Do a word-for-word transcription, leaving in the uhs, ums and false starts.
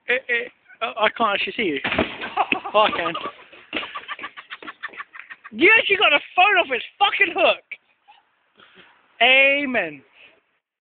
It, it, uh, I can't actually see you. Oh, I can. You actually got a phone off its fucking hook. Amen.